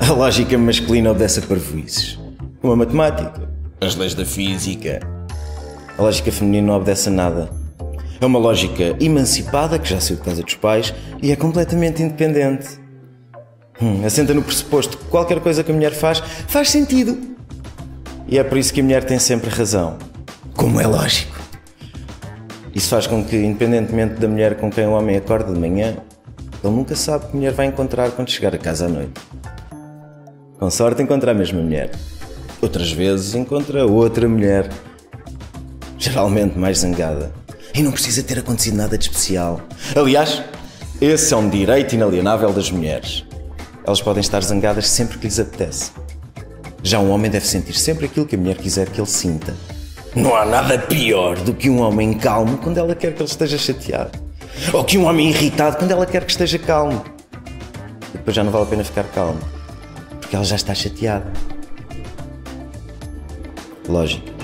A lógica masculina obedece a parvoíces, como a matemática, as leis da física. A lógica feminina não obedece a nada. É uma lógica emancipada, que já saiu de casa dos pais, e é completamente independente. Assenta no pressuposto que qualquer coisa que a mulher faz sentido. E é por isso que a mulher tem sempre razão. Como é lógico. Isso faz com que, independentemente da mulher com quem o homem acorda de manhã, ele nunca sabe que a mulher vai encontrar quando chegar a casa à noite. Com sorte encontra a mesma mulher. Outras vezes encontra outra mulher. Geralmente mais zangada. E não precisa ter acontecido nada de especial. Aliás, esse é um direito inalienável das mulheres. Elas podem estar zangadas sempre que lhes apetece. Já um homem deve sentir sempre aquilo que a mulher quiser que ele sinta. Não há nada pior do que um homem calmo quando ela quer que ele esteja chateado. Ou que um homem irritado quando ela quer que esteja calmo. E depois já não vale a pena ficar calmo, porque ela já está chateada. Lógica.